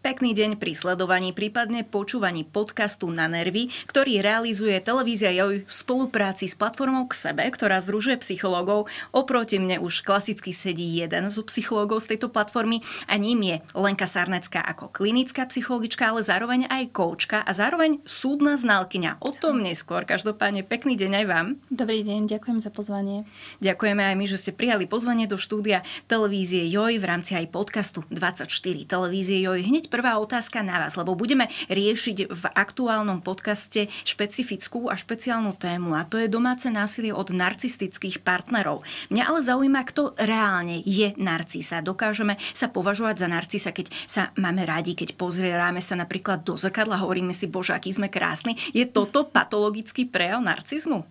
Pekný deň pri sledovaní, prípadne počúvaní podcastu Na nervy, ktorý realizuje televízia Joj v spolupráci s platformou K sebe, ktorá združuje psychológov. Oproti mne už klasicky sedí jeden z psychológov z tejto platformy a ním je Lenka Sarnecká ako klinická psychologička, ale zároveň aj koučka a zároveň súdna znalkyňa. O tom neskôr. Každopádne pekný deň aj vám. Dobrý deň, ďakujem za pozvanie. Ďakujeme aj my, že ste prijali pozvanie do štúdia televízie Joj v rámci aj podcastu 24 televízie Joj. Hneď prvá otázka na vás, lebo budeme riešiť v aktuálnom podcaste špecifickú a špeciálnu tému a to je domáce násilie od narcistických partnerov. Mňa ale zaujíma, kto reálne je narcisa. Dokážeme sa považovať za narcisa, keď sa máme radi, keď pozrieme sa napríklad do zrkadla, hovoríme si, bože, aký sme krásni. Je toto patologický prejav narcizmu?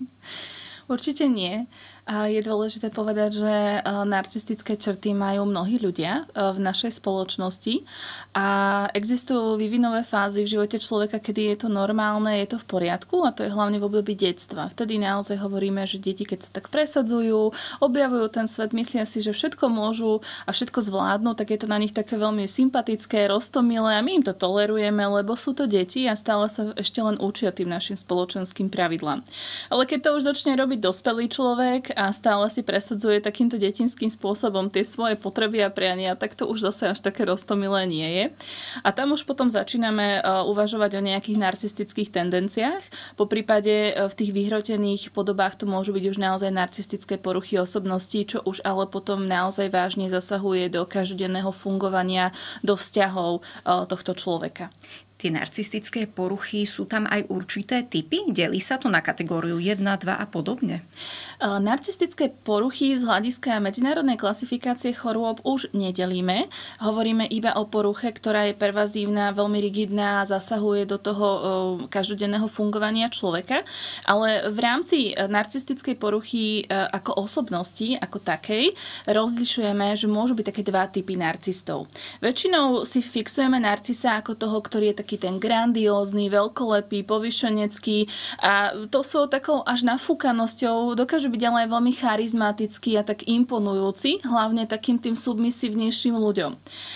Určite nie. Je dôležité povedať, že narcistické črty majú mnohí ľudia v našej spoločnosti a existujú vývinové fázy v živote človeka, kedy je to normálne, je to v poriadku a to je hlavne v období detstva. Vtedy naozaj hovoríme, že deti, keď sa tak presadzujú, objavujú ten svet, myslia si, že všetko môžu a všetko zvládnu, tak je to na nich také veľmi sympatické, roztomilé a my im to tolerujeme, lebo sú to deti a stále sa ešte len učia tým našim spoločenským pravidlám. Ale keď to už začne robiť dospelý človek a stále si presadzuje takýmto detinským spôsobom tie svoje potreby a priania, tak to už zase až také roztomilé nie je. A tam už potom začíname uvažovať o nejakých narcistických tendenciách. Po prípade v tých vyhrotených podobách to môžu byť už naozaj narcistické poruchy osobnosti, čo už ale potom naozaj vážne zasahuje do každodenného fungovania, do vzťahov tohto človeka. Tie narcistické poruchy, sú tam aj určité typy? Delí sa to na kategóriu 1, 2 a podobne? Narcistické poruchy z hľadiska medzinárodnej klasifikácie chorôb už nedelíme. Hovoríme iba o poruche, ktorá je pervazívna, veľmi rigidná a zasahuje do toho každodenného fungovania človeka. Ale v rámci narcistickej poruchy ako osobnosti, ako takej, rozlišujeme, že môžu byť také dva typy narcistov. Väčšinou si fixujeme narcisa ako toho, ktorý je taký ten grandiózny, veľkolepý, povyšenecký a to sú takou až nafúkanosťou, dokážu byť ale aj veľmi charizmatický a tak imponujúci, hlavne takým tým submisívnejším ľuďom.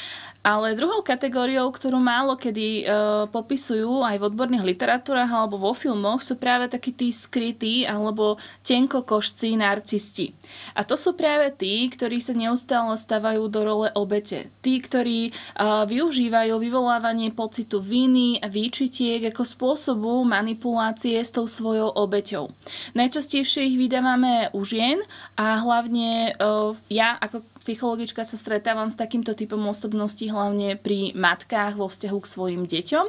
Ale druhou kategóriou, ktorú málo kedy popisujú aj v odborných literatúrach alebo vo filmoch, sú práve takí tí skrytí alebo tenkokošcí narcisti. A to sú práve tí, ktorí sa neustále stavajú do role obete. Tí, ktorí využívajú vyvolávanie pocitu viny a výčitiek ako spôsobu manipulácie s tou svojou obeťou. Najčastejšie ich vydávame u žien a hlavne ja ako psychologička sa stretávam s takýmto typom osobností hlavne pri matkách vo vzťahu k svojim deťom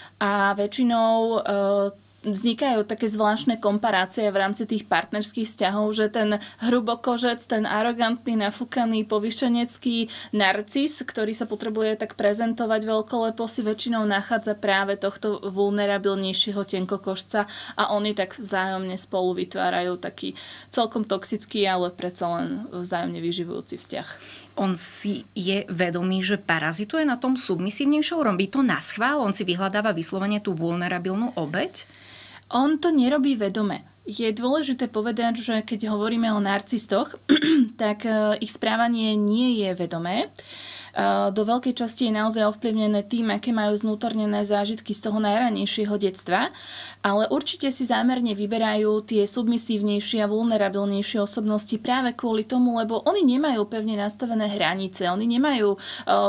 a väčšinou vznikajú také zvláštne komparácie v rámci tých partnerských vzťahov, že ten hrubokožec, ten arogantný, nafúkaný, povyšenecký narcis, ktorý sa potrebuje tak prezentovať veľkolepo, si väčšinou nachádza práve tohto vulnerabilnejšieho tenkokožca a oni tak vzájomne spolu vytvárajú taký celkom toxický, ale predsa len vzájomne vyživujúci vzťah. On si je vedomý, že parazituje na tom submisívnejšom, robí to naschvál, on si vyhľadáva vyslovene tú vulnerabilnú obeť? On to nerobí vedome. Je dôležité povedať, že keď hovoríme o narcistoch, tak ich správanie nie je vedomé. Do veľkej časti je naozaj ovplyvnené tým, aké majú znútornené zážitky z toho najranejšieho detstva, ale určite si zámerne vyberajú tie submisívnejšie a vulnerabilnejšie osobnosti práve kvôli tomu, lebo oni nemajú pevne nastavené hranice, oni nemajú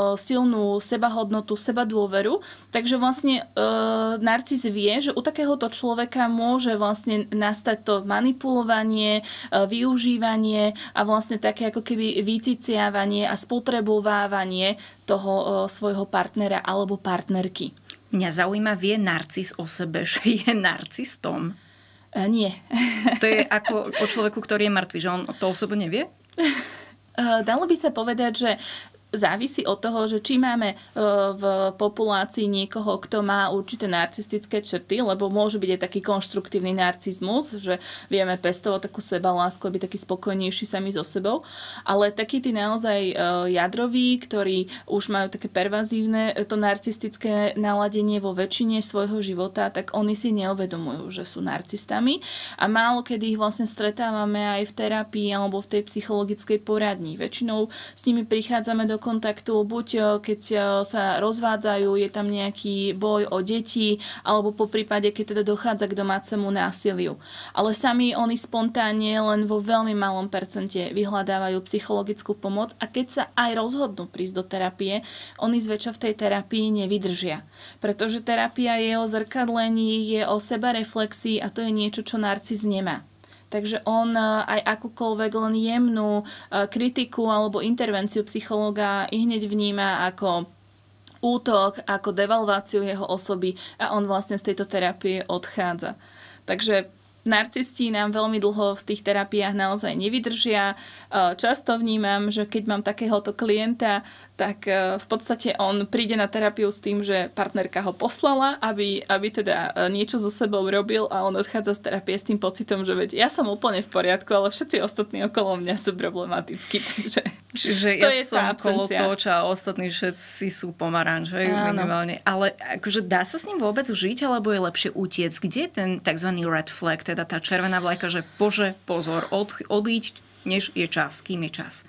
silnú sebahodnotu, sebadôveru, takže vlastne narcis vie, že u takéhoto človeka môže vlastne nastať to manipulovanie, využívanie a vlastne také ako keby vyciciavanie a spotrebovávanie toho svojho partnera alebo partnerky. Mňa zaujíma, vie narcis o sebe, že je narcistom? Nie. To je ako o človeku, ktorý je mŕtvy, že on to o sebe nevie? Dalo by sa povedať, že závisí od toho, že či máme v populácii niekoho, kto má určité narcistické črty, lebo môže byť aj taký konštruktívny narcizmus, že vieme pestovať takú sebalásku, aby taký spokojnejší sami so sebou, ale takí tí naozaj jadroví, ktorí už majú také pervazívne to narcistické naladenie vo väčšine svojho života, tak oni si neuvedomujú, že sú narcistami a málo kedy ich vlastne stretávame aj v terapii alebo v tej psychologickej poradni. Väčšinou s nimi prichádzame do do kontaktu, buď keď sa rozvádzajú, je tam nejaký boj o deti, alebo po prípade, keď teda dochádza k domácemu násiliu. Ale sami oni spontánne len vo veľmi malom percente vyhľadávajú psychologickú pomoc a keď sa aj rozhodnú prísť do terapie, oni zväčša v tej terapii nevydržia. Pretože terapia je o zrkadlení, je o sebareflexii a to je niečo, čo narcis nemá. Takže on aj akúkoľvek len jemnú kritiku alebo intervenciu psychológa i hneď vníma ako útok, ako devalváciu jeho osoby a on vlastne z tejto terapie odchádza. Takže narcisti nám veľmi dlho v tých terapiách naozaj nevydržia. Často vnímam, že keď mám takéhoto klienta, tak v podstate on príde na terapiu s tým, že partnerka ho poslala, aby teda niečo so sebou robil a on odchádza z terapie s tým pocitom, že veď ja som úplne v poriadku, ale všetci ostatní okolo mňa sú problematickí. Čiže ja som kolotoč a ostatní všetci sú pomaranč, minimálne. Ale akože dá sa s ním vôbec žiť, alebo je lepšie utiec? Kde je ten tzv. Red flag, teda tá červená vlajka, že bože, pozor, odíď, než je čas, kým je čas?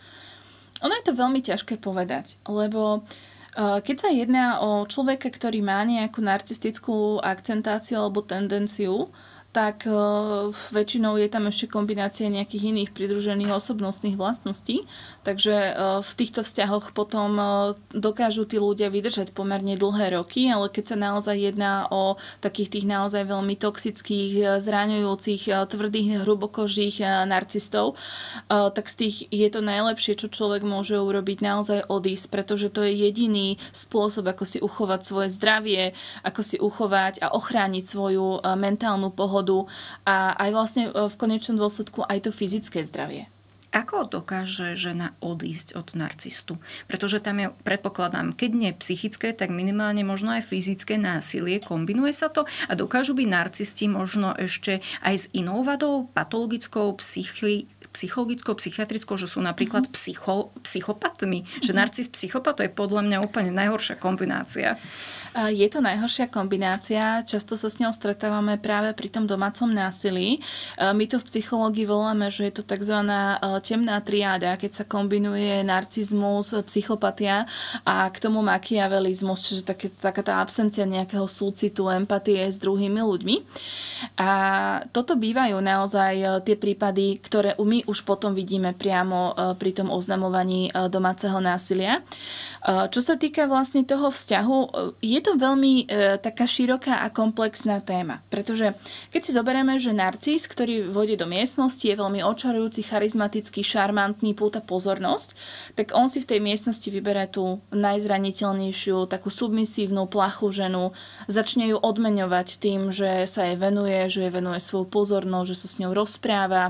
Ono je to veľmi ťažké povedať, lebo keď sa jedná o človeka, ktorý má nejakú narcistickú akcentáciu alebo tendenciu, tak väčšinou je tam ešte kombinácia nejakých iných pridružených osobnostných vlastností. Takže v týchto vzťahoch potom dokážu tí ľudia vydržať pomerne dlhé roky, ale keď sa naozaj jedná o takých tých naozaj veľmi toxických, zraňujúcich, tvrdých, hrubokožých narcistov, tak z tých je to najlepšie, čo človek môže urobiť, naozaj odísť, pretože to je jediný spôsob, ako si uchovať svoje zdravie, ako si uchovať a ochrániť svoju mentálnu pohodu a aj vlastne v konečnom dôsledku aj to fyzické zdravie. Ako dokáže žena odísť od narcistu? Pretože tam je, predpokladám, keď nie psychické, tak minimálne možno aj fyzické násilie. Kombinuje sa to a dokážu byť narcisti možno ešte aj s inou vadou, patologickou, psychologickou, psychiatrickou, že sú napríklad psychopatmi. Že narcis psychopat, to je podľa mňa úplne najhoršia kombinácia. Je to najhoršia kombinácia, často sa s ňou stretávame práve pri tom domácom násilí. My to v psychológii voláme, že je to tzv. Temná triáda, keď sa kombinuje narcizmus, psychopatia a k tomu machiavelizmus, čiže taká tá absencia nejakého súcitu, empatie s druhými ľuďmi. A toto bývajú naozaj tie prípady, ktoré my už potom vidíme priamo pri tom oznamovaní domáceho násilia. Čo sa týka vlastne toho vzťahu, je to veľmi taká široká a komplexná téma. Pretože keď si zoberieme, že narcis, ktorý vôjde do miestnosti, je veľmi očarujúci, charizmatický, šarmantný, púta pozornosť, tak on si v tej miestnosti vyberá tú najzraniteľnejšiu, takú submisívnu, plachú ženu, začne ju odmeňovať tým, že sa jej venuje, že jej venuje svoju pozornosť, že sa s ňou rozpráva,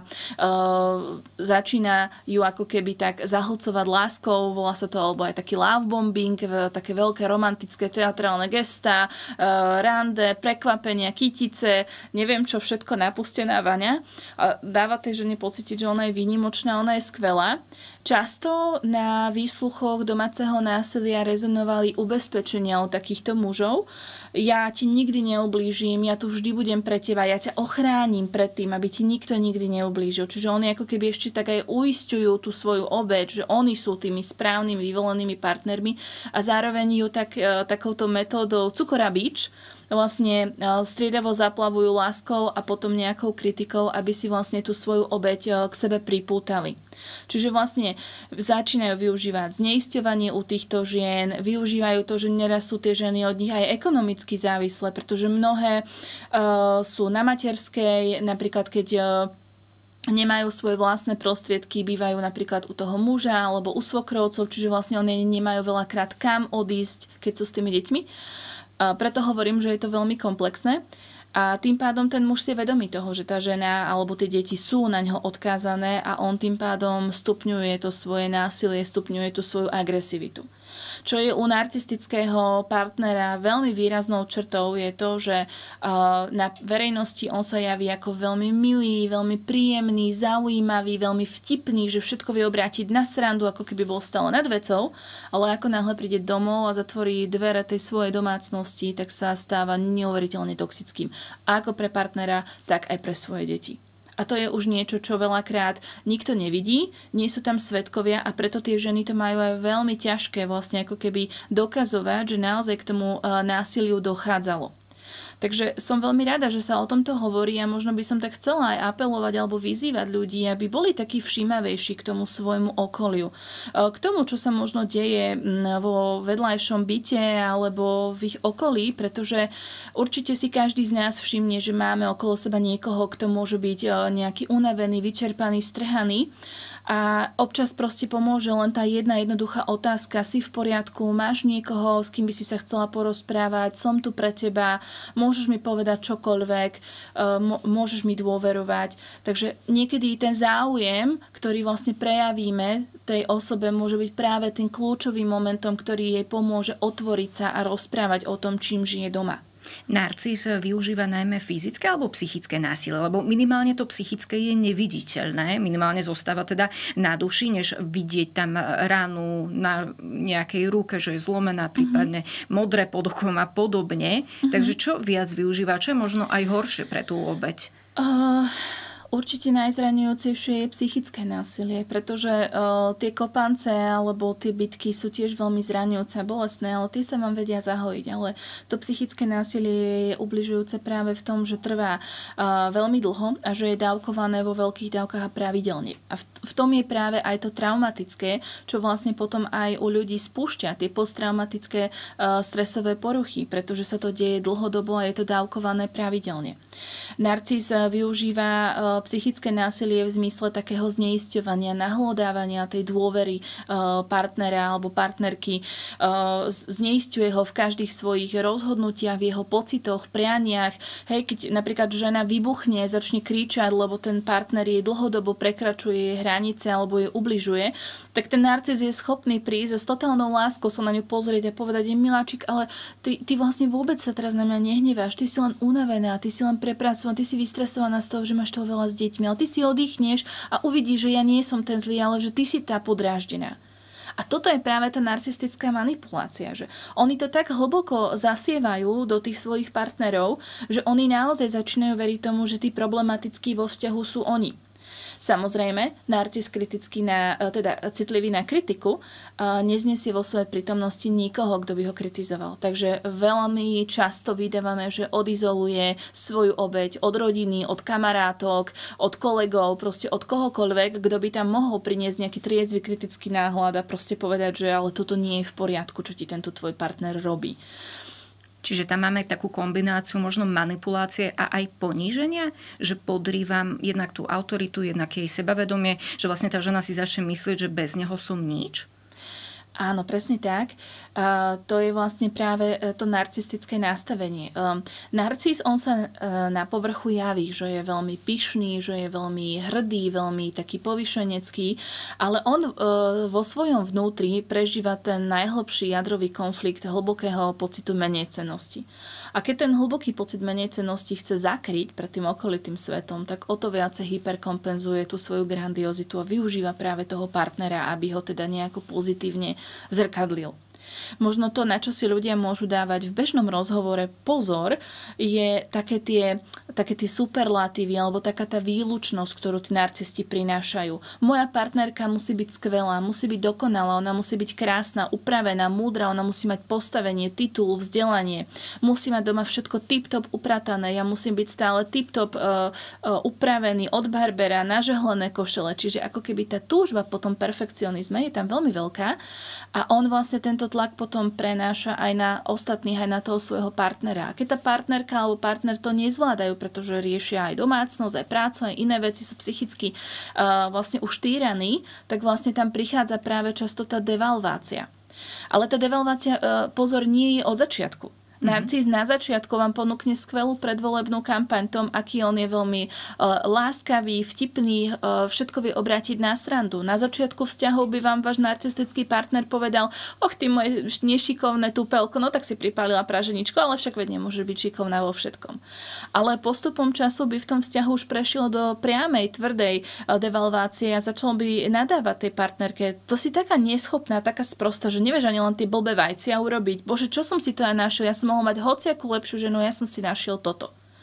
začína ju ako keby tak zahlcovať láskou, volá sa to, alebo aj taký love bombing, také veľké romantické teatrálne gestá, rande, prekvapenia, kytice, neviem čo všetko napustená vaňa a dáva tej žene pocítiť, že ona je výnimočná, ona je skvelá. Často na výsluchoch domáceho násilia rezonovali ubezpečenia od takýchto mužov. Ja ti nikdy neublížim, ja tu vždy budem pre teba, ja ťa ochránim pred tým, aby ti nikto nikdy neublížil. Čiže oni ako keby ešte tak aj uisťujú tú svoju obeť, že oni sú tými správnymi, vyvolenými partnermi a zároveň ju takouto metódou cukora bič vlastne striedavo zaplavujú láskou a potom nejakou kritikou, aby si vlastne tú svoju obeť k sebe pripútali. Čiže vlastne začínajú využívať zneisťovanie u týchto žien, využívajú to, že neraz sú tie ženy od nich aj ekonomicky závislé, pretože mnohé sú na materskej, napríklad keď nemajú svoje vlastné prostriedky, bývajú napríklad u toho muža alebo u svokrovcov, čiže vlastne oni nemajú veľakrát kam odísť, keď sú s tými deťmi. Preto hovorím, že je to veľmi komplexné a tým pádom ten muž si je vedomý toho, že tá žena alebo tie deti sú na ňo odkázané a on tým pádom stupňuje to svoje násilie, stupňuje tú svoju agresivitu. Čo je u narcistického partnera veľmi výraznou črtou je to, že na verejnosti on sa javí ako veľmi milý, veľmi príjemný, zaujímavý, veľmi vtipný, že všetko vie obrátiť na srandu, ako keby bol stále nad vecou, ale ako náhle príde domov a zatvorí dvere tej svojej domácnosti, tak sa stáva neuveriteľne toxickým. Ako pre partnera, tak aj pre svoje deti. A to je už niečo, čo veľakrát nikto nevidí, nie sú tam svedkovia a preto tie ženy to majú aj veľmi ťažké vlastne ako keby dokazovať, že naozaj k tomu násiliu dochádzalo. Takže som veľmi rada, že sa o tomto hovorí a možno by som tak chcela aj apelovať alebo vyzývať ľudí, aby boli takí všímavejší k tomu svojmu okoliu. K tomu, čo sa možno deje vo vedľajšom byte alebo v ich okolí, pretože určite si každý z nás všimne, že máme okolo seba niekoho, kto môže byť nejaký unavený, vyčerpaný, strhaný. A občas proste pomôže len tá jedna jednoduchá otázka. Si v poriadku? Máš niekoho, s kým by si sa chcela porozprávať? Som tu pre teba? Môžeš mi povedať čokoľvek? Môžeš mi dôverovať? Takže niekedy ten záujem, ktorý vlastne prejavíme tej osobe, môže byť práve tým kľúčovým momentom, ktorý jej pomôže otvoriť sa a rozprávať o tom, čím žije doma. Narcis využíva najmä fyzické alebo psychické násilie, lebo minimálne to psychické je neviditeľné, minimálne zostáva teda na duši, než vidieť tam ránu na nejakej ruke, že je zlomená, prípadne modré pod okom a podobne. Takže čo viac využíva, čo je možno aj horšie pre tú obeť? Určite najzraňujúcejšie je psychické násilie, pretože tie kopance alebo tie bitky sú tiež veľmi zraňujúce a bolestné, ale tie sa vám vedia zahojiť. Ale to psychické násilie je ubližujúce práve v tom, že trvá veľmi dlho a že je dávkované vo veľkých dávkach a pravidelne. A v tom je práve aj to traumatické, čo vlastne potom aj u ľudí spúšťa tie posttraumatické stresové poruchy, pretože sa to deje dlhodobo a je to dávkované pravidelne. Narcis využíva psychické násilie v zmysle takého zneisťovania, nahlodávania tej dôvery partnera alebo partnerky. Zneisťuje ho v každých svojich rozhodnutiach, v jeho pocitoch, prianiach. Hej, keď napríklad žena vybuchne, začne kričať, lebo ten partner jej dlhodobo prekračuje jej hranice alebo jej ubližuje, tak ten narcis je schopný prísť a s totálnou láskou sa na ňu pozrieť a povedať jej: miláčik, ale ty vlastne vôbec sa teraz na mňa nehneváš, ty si len unavená, ty si len prepracovaná, ty si vystresovaná z toho, že máš toho veľa s deťmi, ale ty si oddychneš a uvidíš, že ja nie som ten zlý, ale že ty si tá podráždená. A toto je práve tá narcistická manipulácia, že oni to tak hlboko zasievajú do tých svojich partnerov, že oni naozaj začínajú veriť tomu, že tí problematickí vo vzťahu sú oni. Samozrejme, narcis citlivý na kritiku neznesie vo svojej prítomnosti nikoho, kto by ho kritizoval. Takže veľmi často vydávame, že odizoluje svoju obeť od rodiny, od kamarátok, od kolegov, proste od kohokoľvek, kto by tam mohol priniesť nejaký triezvy kritický náhľad a proste povedať, že ale toto nie je v poriadku, čo ti tento tvoj partner robí. Čiže tam máme takú kombináciu možno manipulácie a aj poníženia, že podrývam jednak tú autoritu, jednak jej sebavedomie, že vlastne tá žena si začne myslieť, že bez neho som nič? Áno, presne tak. To je vlastne práve to narcistické nastavenie. Narcis, on sa na povrchu javí, že je veľmi pyšný, že je veľmi hrdý, veľmi taký povyšenecký, ale on vo svojom vnútri prežíva ten najhlbší jadrový konflikt hlbokého pocitu menejcennosti. A keď ten hlboký pocit menejcennosti chce zakryť pred tým okolitým svetom, tak o to viacej hyperkompenzuje tú svoju grandiozitu a využíva práve toho partnera, aby ho teda nejako pozitívne zrkadlil. Možno to, na čo si ľudia môžu dávať v bežnom rozhovore pozor, je také tie superlatívy alebo taká tá výlučnosť, ktorú tí narcisti prinášajú. Moja partnerka musí byť skvelá, musí byť dokonalá, ona musí byť krásna, upravená, múdra, ona musí mať postavenie, titul, vzdelanie, musí mať doma všetko tip-top upratané, ja musím byť stále tip-top upravený od barbera, nažehlené košele. Čiže ako keby tá túžba po tom perfekcionizme je tam veľmi veľká a on vlastne tento tlak potom prenáša aj na ostatných, aj na toho svojho partnera. A keď tá partnerka alebo partner to nezvládajú, pretože riešia aj domácnosť, aj prácu, aj iné veci, sú psychicky vlastne už týraní, tak vlastne tam prichádza práve často tá devalvácia. Ale tá devalvácia, pozor, nie je od začiatku. Narcis na začiatku vám ponúkne skvelú predvolebnú kampaň tom, aký on je veľmi láskavý, vtipný, všetko vie obrátiť na srandu. Na začiatku vzťahov by vám váš narcistický partner povedal: och, ty moje nešikovné tupelko, no tak si pripálila praženičko, ale však veď nemôže byť šikovná vo všetkom. Ale postupom času by v tom vzťahu už prešiel do priamej, tvrdej devalvácie a začal by nadávať tej partnerke: to si taká neschopná, taká sprostá, že nevieš ani len tie blbé vajcia urobiť. Bože, čo som si to aj našiel? Ja som mohol mať hociakú lepšiu ženu, ja som si našiel toto.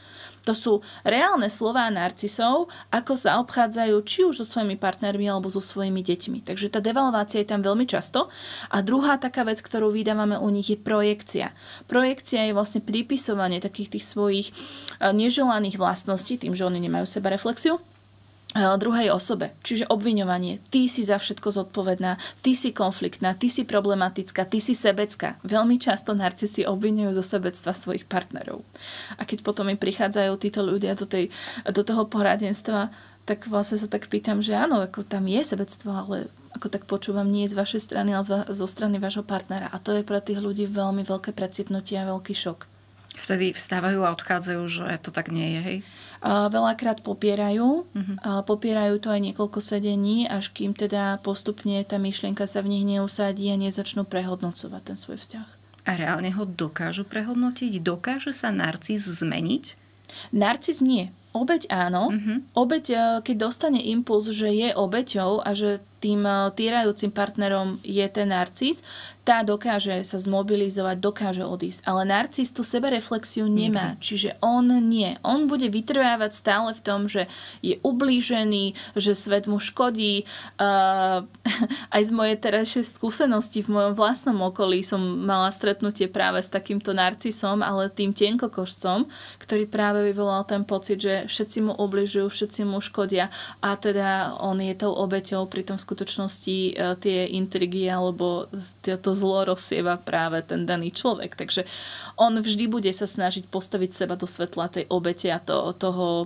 To sú reálne slová narcisov, ako sa obchádzajú či už so svojimi partnermi alebo so svojimi deťmi. Takže tá devalvácia je tam veľmi často. A druhá taká vec, ktorú vydávame u nich, je projekcia. Projekcia je vlastne pripisovanie takých tých svojich neželaných vlastností, tým, že oni nemajú sebareflexiu, druhej osobe. Čiže obviňovanie. Ty si za všetko zodpovedná, ty si konfliktná, ty si problematická, ty si sebecká. Veľmi často narcisi obviňujú zo sebectva svojich partnerov. A keď potom mi prichádzajú títo ľudia do toho poradenstva, tak vlastne sa tak pýtam, že áno, ako tam je sebectvo, ale ako tak počúvam, nie je z vašej strany, ale zo strany vášho partnera. A to je pre tých ľudí veľmi veľké precitnutie a veľký šok. Vtedy vstávajú a odchádzajú, že to tak nie je, hej? Veľakrát popierajú. Popierajú to aj niekoľko sedení, až kým teda postupne tá myšlienka sa v nich neusadí a nezačnú prehodnocovať ten svoj vzťah. A reálne ho dokážu prehodnotiť? Dokáže sa narcis zmeniť? Narcis nie. Obeť áno. Obeť, keď dostane impuls, že je obeťou a že tým týrajúcim partnerom je ten narcis, tá dokáže sa zmobilizovať, dokáže odísť. Ale narcis tú sebereflexiu nemá. Nikdy. Čiže on nie. On bude vytrvávať stále v tom, že je ublížený, že svet mu škodí. Aj z mojej terajšej skúsenosti v mojom vlastnom okolí som mala stretnutie práve s takýmto narcisom, ale tým tenkokožcom, ktorý práve vyvolal ten pocit, že všetci mu ubližujú, všetci mu škodia a teda on je tou obeťou, pritom v skutočnosti tie intrigy alebo to zlo rozsieva práve ten daný človek. Takže on vždy bude sa snažiť postaviť seba do svetla tej obete a toho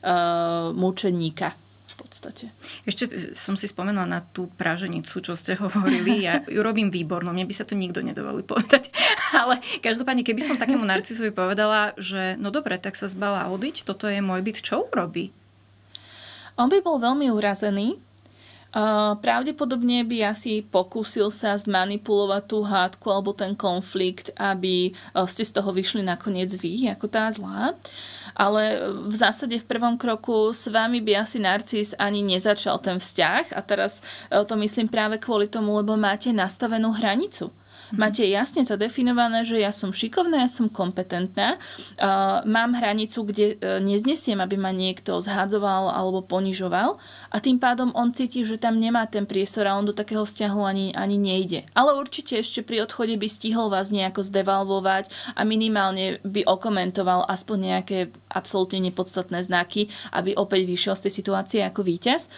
mučeníka v podstate. Ešte som si spomenula na tú praženicu, čo ste hovorili. Ja ju robím výborno, mne by sa to nikto nedovolil povedať. Ale každopádne, keby som takému narcisovi povedala, že no dobre, tak sa zbala odiť, toto je môj byt, čo urobí? On by bol veľmi urazený. Pravdepodobne by asi pokúsil sa zmanipulovať tú hádku alebo ten konflikt, aby ste z toho vyšli nakoniec vy, ako tá zlá. Ale v zásade v prvom kroku s vami by asi narcis ani nezačal ten vzťah. A teraz to myslím práve kvôli tomu, lebo máte nastavenú hranicu. Máte jasne zadefinované, že ja som šikovná, ja som kompetentná, mám hranicu, kde neznesiem, aby ma niekto zhadzoval alebo ponižoval a tým pádom on cíti, že tam nemá ten priestor a on do takého vzťahu ani nejde. Ale určite ešte pri odchode by stihol vás nejako zdevalvovať a minimálne by okomentoval aspoň nejaké absolútne nepodstatné znaky, aby opäť vyšiel z tej situácie ako víťaz.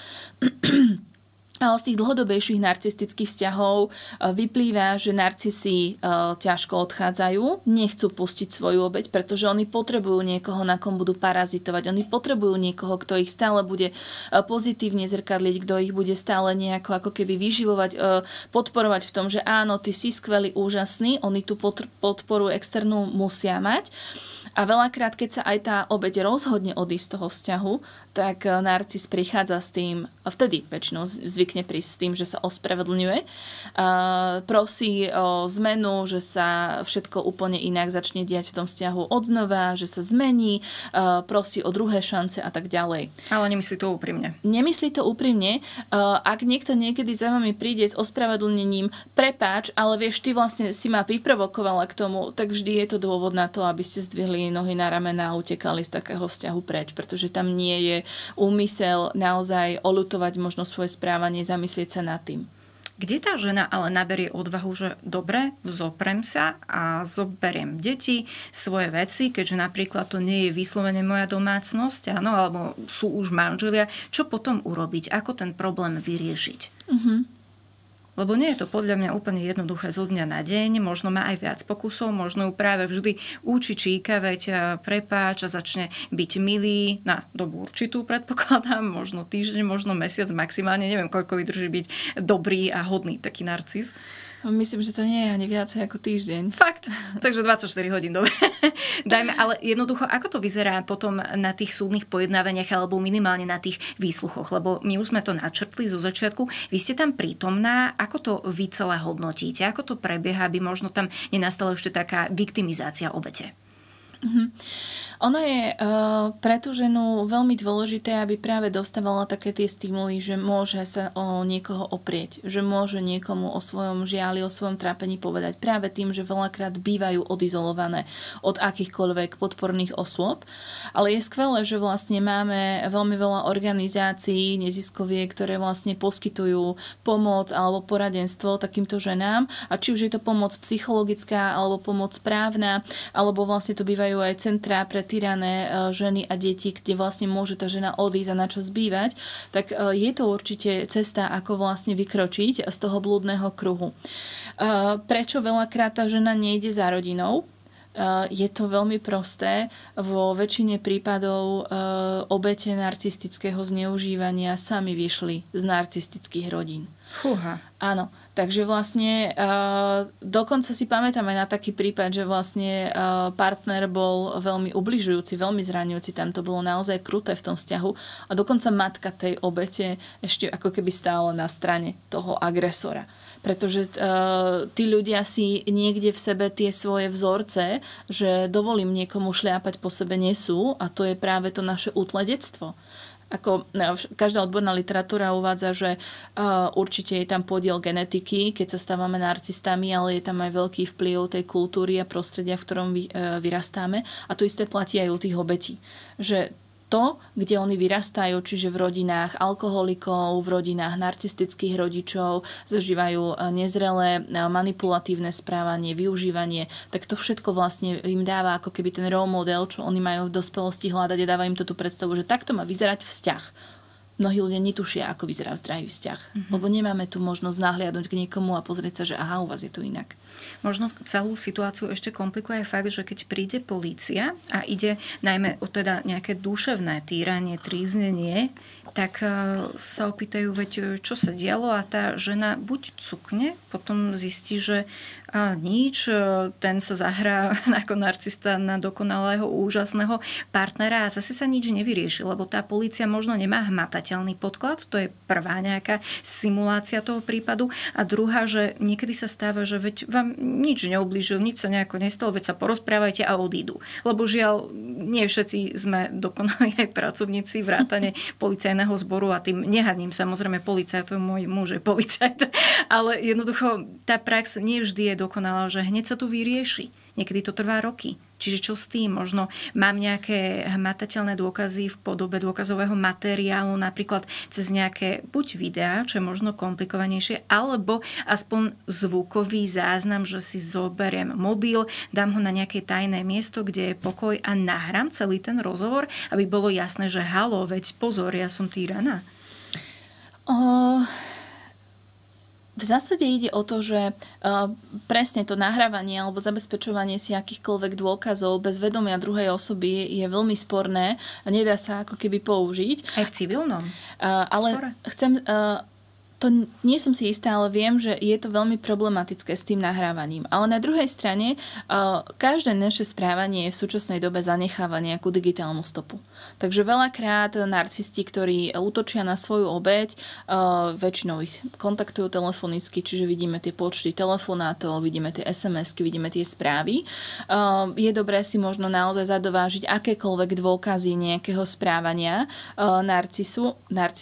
Ale z tých dlhodobejších narcistických vzťahov vyplýva, že narcisi ťažko odchádzajú, nechcú pustiť svoju obeť, pretože oni potrebujú niekoho, na kom budú parazitovať. Oni potrebujú niekoho, kto ich stále bude pozitívne zrkadliť, kto ich bude stále nejako ako keby vyživovať, podporovať v tom, že áno, ty si skvelý, úžasný, oni tú podporu externú musia mať. A veľakrát, keď sa aj tá obeť rozhodne odísť z toho vzťahu, tak narcis prichádza s tým, a vtedy väčšinou zvykne prísť s tým, že sa ospravedlňuje, prosí o zmenu, že sa všetko úplne inak začne diať v tom vzťahu odznova, že sa zmení, prosí o druhé šance a tak ďalej. Ale nemyslí to úprimne. Nemyslí to úprimne. Ak niekto niekedy za vami príde s ospravedlnením, prepáč, ale vieš, ty vlastne si ma vyprovokovala k tomu, tak vždy je to dôvod na to, aby ste zdvihli nohy na ramena a utekali z takého vzťahu preč, pretože tam nie je úmysel naozaj oľutovať možno svoje správanie, zamyslieť sa nad tým. Kde tá žena ale naberie odvahu, že dobre, zoprem sa a zoberiem deti, svoje veci, keďže napríklad to nie je vyslovene moja domácnosť, áno, alebo sú už manželia, čo potom urobiť? Ako ten problém vyriešiť? Lebo nie je to podľa mňa úplne jednoduché zo dňa na deň, možno má aj viac pokusov, možno ju práve vždy učí číkavať, prepáč a začne byť milý na dobu určitú, predpokladám, možno týždeň, možno mesiac maximálne, neviem, koľko vydrží byť dobrý a hodný taký narcis. Myslím, že to nie je ani viacej ako týždeň. Fakt. Takže 24 hodín, dobre. Dajme, ale jednoducho, ako to vyzerá potom na tých súdnych pojednávaniach alebo minimálne na tých výsluchoch? Lebo my už sme to načrtli zo začiatku. Vy ste tam prítomná. Ako to vy celé hodnotíte? Ako to prebieha, aby možno tam nenastala ešte taká viktimizácia obete? Ono je pre tú ženu veľmi dôležité, aby práve dostávala také tie stimuly, že môže sa o niekoho oprieť, že môže niekomu o svojom žiali, o svojom trápení povedať práve tým, že veľakrát bývajú odizolované od akýchkoľvek podporných osôb. Ale je skvelé, že vlastne máme veľmi veľa organizácií neziskoviek, ktoré vlastne poskytujú pomoc alebo poradenstvo takýmto ženám. A či už je to pomoc psychologická alebo pomoc právna, alebo vlastne to bývajú aj centrá pre týrané ženy a deti, kde vlastne môže tá žena odísť a na čo zbývať, tak je to určite cesta, ako vlastne vykročiť z toho blúdneho kruhu. Prečo veľakrát tá žena nejde za rodinou? Je to veľmi prosté. Vo väčšine prípadov obete narcistického zneužívania sami vyšli z narcistických rodín. Fúha. Áno, takže vlastne dokonca si pamätám aj na taký prípad, že vlastne partner bol veľmi ubližujúci, veľmi zraňujúci, tam to bolo naozaj kruté v tom vzťahu a dokonca matka tej obete ešte ako keby stála na strane toho agresora. Pretože tí ľudia si niekde v sebe tie svoje vzorce, že dovolím niekomu šliapať po sebe, nesú a to je práve to naše útledectvo. Každá odborná literatúra uvádza, že určite je tam podiel genetiky, keď sa stávame narcistami, ale je tam aj veľký vplyv tej kultúry a prostredia, v ktorom vyrastáme. A to isté platí aj u tých obetí. Že to, kde oni vyrastajú, čiže v rodinách alkoholikov, v rodinách narcistických rodičov, zažívajú nezrelé manipulatívne správanie, využívanie, tak to všetko vlastne im dáva ako keby ten role model, čo oni majú v dospelosti hľadať a dáva im to tú predstavu, že takto má vyzerať vzťah. Mnohí ľudia netušia, ako vyzerá zdravý vzťah, lebo nemáme tu možnosť nahliadnúť k niekomu a pozrieť sa, že aha, u vás je to inak. Možno celú situáciu ešte komplikuje fakt, že keď príde polícia a ide najmä o teda nejaké duševné týranie, tríznenie, tak sa opýtajú, veď čo sa dialo a tá žena buď cukne, potom zistí, že nič, ten sa zahrá ako narcista na dokonalého, úžasného partnera a zase sa nič nevyrieši, lebo tá polícia možno nemá hmatateľný podklad, to je prvá nejaká simulácia toho prípadu a druhá, že niekedy sa stáva, že veď vám nič neublížil, nič sa nejako nestalo, veď sa porozprávajte a odídu. Lebo žiaľ, nie všetci sme dokonali aj pracovníci vrátane policajného zboru a tým nehaním samozrejme policajtov, môj muž je policajt, ale jednoducho tá prax nie vždy je dokonalá, že hneď sa to vyrieši. Niekedy to trvá roky. Čiže čo s tým? Možno mám nejaké hmatateľné dôkazy v podobe dôkazového materiálu, napríklad cez nejaké buď videá, čo je možno komplikovanejšie, alebo aspoň zvukový záznam, že si zoberiem mobil, dám ho na nejaké tajné miesto, kde je pokoj a nahrám celý ten rozhovor, aby bolo jasné, že halo, veď pozor, ja som týraná. V zásade ide o to, že presne to nahrávanie alebo zabezpečovanie si akýchkoľvek dôkazov bez vedomia druhej osoby je veľmi sporné a nedá sa ako keby použiť. Aj v civilnom? Ale chcem... To nie som si istá, ale viem, že je to veľmi problematické s tým nahrávaním. Ale na druhej strane, každé naše správanie v súčasnej dobe zanecháva nejakú digitálnu stopu. Takže veľakrát narcisti, ktorí útočia na svoju obeť, väčšinou ich kontaktujú telefonicky, čiže vidíme tie počty telefonátov, vidíme tie SMS-ky, vidíme tie správy. Je dobré si možno naozaj zadovážiť akékoľvek dôkazy nejakého správania narcistu,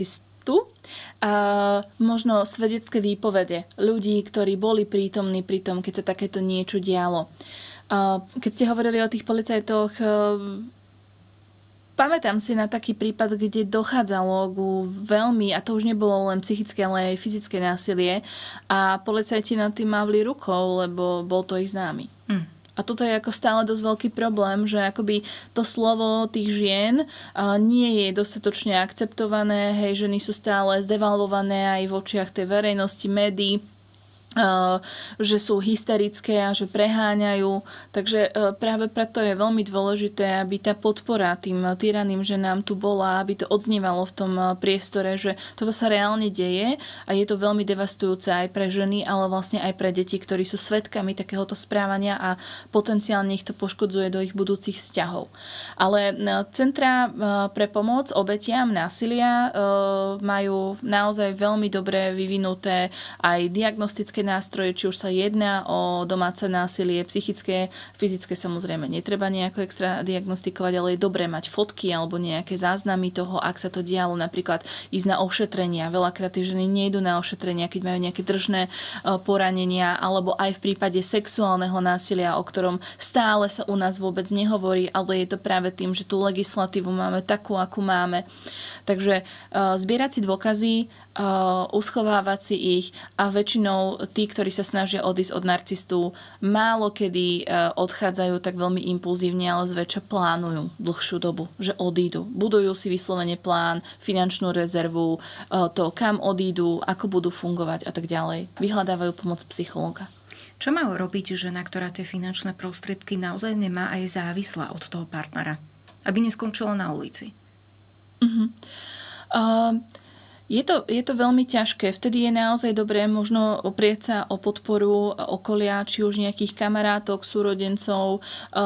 možno svedecké výpovede ľudí, ktorí boli prítomní pri tom, keď sa takéto niečo dialo. Keď ste hovorili o tých policajtoch, pamätám si na taký prípad, kde dochádzalo ku veľmi, a to už nebolo len psychické, ale aj fyzické násilie a policajti nad tým mávli rukou, lebo bol to ich známy. A toto je ako stále dosť veľký problém, že akoby to slovo tých žien nie je dostatočne akceptované, hej, ženy sú stále zdevalvované aj v očiach tej verejnosti, médií, že sú hysterické a že preháňajú. Takže práve preto je veľmi dôležité, aby tá podpora tým týraným ženám tu bola, aby to odznievalo v tom priestore, že toto sa reálne deje a je to veľmi devastujúce aj pre ženy, ale vlastne aj pre deti, ktorí sú svedkami takéhoto správania a potenciálne ich to poškodzuje do ich budúcich vzťahov. Ale centrá pre pomoc obetiam násilia majú naozaj veľmi dobre vyvinuté aj diagnostické nejaké nástroje, či už sa jedná o domáce násilie, psychické, fyzické samozrejme netreba nejako extra diagnostikovať, ale je dobré mať fotky alebo nejaké záznamy toho, ak sa to dialo, napríklad ísť na ošetrenia. Veľakrát tie ženy nejdu na ošetrenia, keď majú nejaké držné poranenia, alebo aj v prípade sexuálneho násilia, o ktorom stále sa u nás vôbec nehovorí, ale je to práve tým, že tú legislatívu máme takú, akú máme. Takže zbierať si dôkazy, uschovávať si ich a väčšinou tí, ktorí sa snažia odísť od narcistu, málo kedy odchádzajú tak veľmi impulzívne, ale zväčša plánujú dlhšiu dobu, že odídu. Budujú si vyslovene plán, finančnú rezervu, to kam odídu, ako budú fungovať a tak ďalej. Vyhľadávajú pomoc psychológa. Čo má robiť žena, ktorá tie finančné prostriedky naozaj nemá a je závislá od toho partnera, aby neskončila na ulici? Je to veľmi ťažké. Vtedy je naozaj dobré možno oprieť sa o podporu okolia, či už nejakých kamarátok, súrodencov,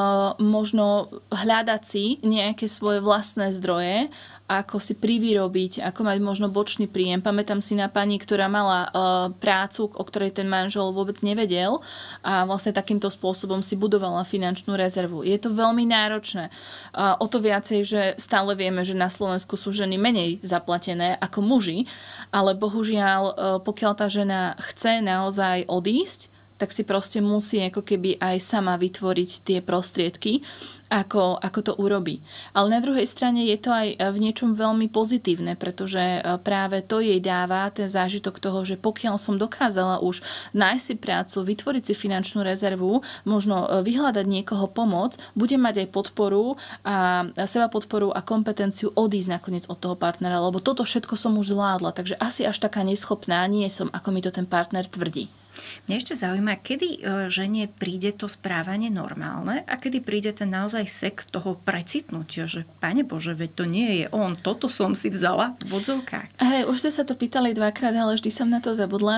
možno hľadať si nejaké svoje vlastné zdroje, ako si privyrobiť, ako mať možno bočný príjem. Pamätám si na pani, ktorá mala prácu, o ktorej ten manžel vôbec nevedel a vlastne takýmto spôsobom si budovala finančnú rezervu. Je to veľmi náročné. O to viacej, že stále vieme, že na Slovensku sú ženy menej zaplatené ako muži, ale bohužiaľ, pokiaľ tá žena chce naozaj odísť, tak si proste musí ako keby aj sama vytvoriť tie prostriedky, ako to urobí. Ale na druhej strane je to aj v niečom veľmi pozitívne, pretože práve to jej dáva ten zážitok toho, že pokiaľ som dokázala už nájsť si prácu, vytvoriť si finančnú rezervu, možno vyhľadať niekoho pomoc, budem mať aj podporu a seba podporu a kompetenciu odísť nakoniec od toho partnera, lebo toto všetko som už zvládla, takže asi až taká neschopná nie som, ako mi to ten partner tvrdí. Mňa ešte zaujíma, kedy žene príde to správanie normálne a kedy príde ten naozaj sek toho precitnutia, že Pane Bože, veď to nie je on, toto som si vzala v odzovkách. Hej, už ste sa to pýtali dvakrát, ale vždy som na to zabudla.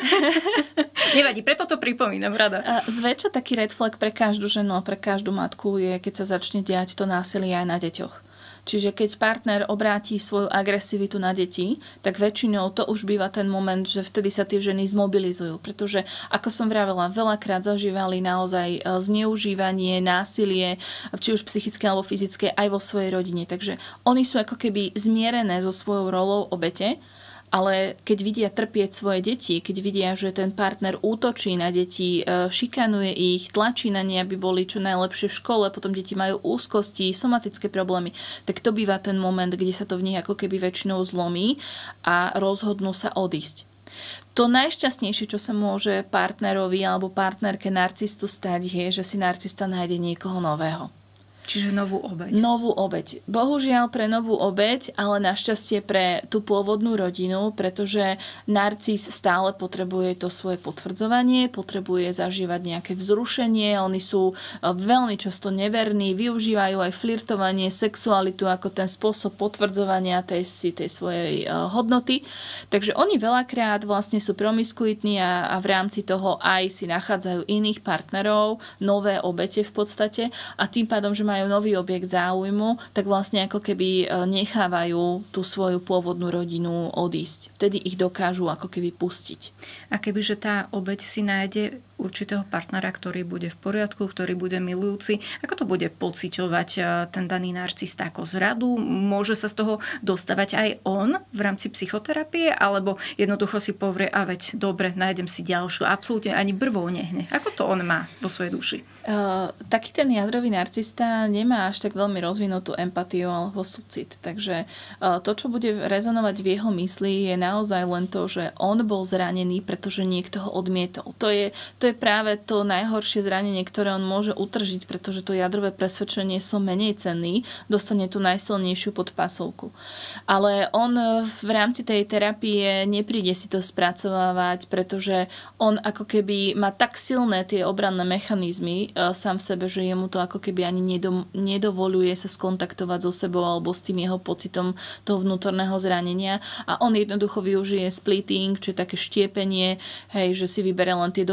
Nevadí, preto to pripomínam rada. Zväčša taký red flag pre každú ženu a pre každú matku je, keď sa začne diať to násilie aj na deťoch. Čiže keď partner obráti svoju agresivitu na deti, tak väčšinou to už býva ten moment, že vtedy sa tie ženy zmobilizujú. Pretože, ako som vravela, veľakrát zažívali naozaj zneužívanie, násilie, či už psychické alebo fyzické, aj vo svojej rodine. Takže oni sú ako keby zmierené so svojou rolou obete, ale keď vidia trpieť svoje deti, keď vidia, že ten partner útočí na deti, šikanuje ich, tlačí na ne, aby boli čo najlepšie v škole, potom deti majú úzkosti, somatické problémy, tak to býva ten moment, kde sa to v nich ako keby väčšinou zlomí a rozhodnú sa odísť. To najšťastnejšie, čo sa môže partnerovi alebo partnerke narcistu stať, je, že si narcista nájde niekoho nového. Čiže novú obeť. Novú obeť. Bohužiaľ pre novú obeť, ale našťastie pre tú pôvodnú rodinu, pretože narcis stále potrebuje to svoje potvrdzovanie, potrebuje zažívať nejaké vzrušenie, oni sú veľmi často neverní, využívajú aj flirtovanie, sexualitu ako ten spôsob potvrdzovania tej svojej hodnoty. Takže oni veľakrát vlastne sú promiskuitní a v rámci toho aj si nachádzajú iných partnerov, nové obete v podstate a tým pádom, že majú nový objekt záujmu, tak vlastne ako keby nechávajú tú svoju pôvodnú rodinu odísť. Vtedy ich dokážu ako keby pustiť. A kebyže tá obeť si nájde určitého partnera, ktorý bude v poriadku, ktorý bude milujúci, ako to bude pociťovať ten daný narcista ako zradu? Môže sa z toho dostávať aj on v rámci psychoterapie, alebo jednoducho si povie, a veď dobre, nájdem si ďalšiu. Absolútne ani brvou nehne. Ako to on má vo svojej duši? Taký ten jadrový narcista nemá až tak veľmi rozvinutú empatiu alebo súcit. Takže to, čo bude rezonovať v jeho mysli, je naozaj len to, že on bol zranený, pretože niekto ho odmietol. To je práve to najhoršie zranenie, ktoré on môže utržiť, pretože to jadrové presvedčenie som menej cenný, dostane tú najsilnejšiu podpasovku. Ale on v rámci tej terapie nepríde si to spracovávať, pretože on ako keby má tak silné tie obranné mechanizmy sám v sebe, že jemu to ako keby ani nedovoľuje sa skontaktovať so sebou alebo s tým jeho pocitom toho vnútorného zranenia a on jednoducho využije splitting, či také štiepenie, hej, že si vybere len tie dobré aspekty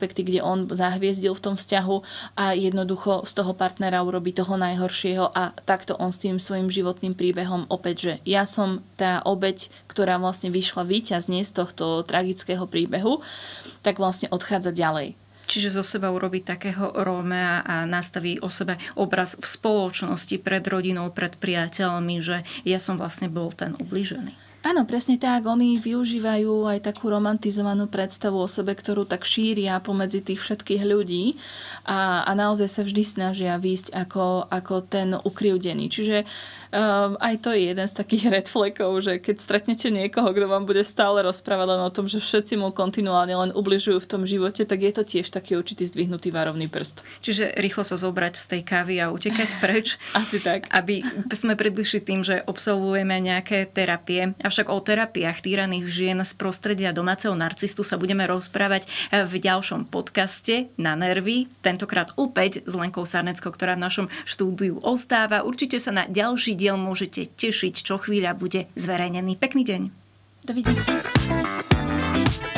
aspekty, kde on zahviezdil v tom vzťahu a jednoducho z toho partnera urobí toho najhoršieho a takto on s tým svojim životným príbehom opäť, že ja som tá obeť, ktorá vlastne vyšla víťazne z tohto tragického príbehu, tak vlastne odchádza ďalej. Čiže zo seba urobí takého Rómea a nastaví o sebe obraz v spoločnosti, pred rodinou, pred priateľmi, že ja som vlastne bol ten ublížený. Áno, presne tak. Oni využívajú aj takú romantizovanú predstavu o sebe, ktorú tak šíria pomedzi tých všetkých ľudí a naozaj sa vždy snažia výjsť ako ten ukrivdený. Čiže aj to je jeden z takých red flagov, že keď stretnete niekoho, kto vám bude stále rozprávať len o tom, že všetci mu kontinuálne len ubližujú v tom živote, tak je to tiež taký určitý zdvihnutý varovný prst. Čiže rýchlo sa zobrať z tej kávy a utekať preč. Asi tak. Aby sme približili tým, že absolvujeme nejaké terapie. Avšak o terapiách týraných žien z prostredia domáceho narcistu sa budeme rozprávať v ďalšom podcaste Na nervy. Tentokrát opäť s Lenkou Sarneckou, ktorá v našom štúdiu ostáva. Určite sa na ďalší diel môžete tešiť, čo chvíľa bude zverejnený. Pekný deň. Dovidenia.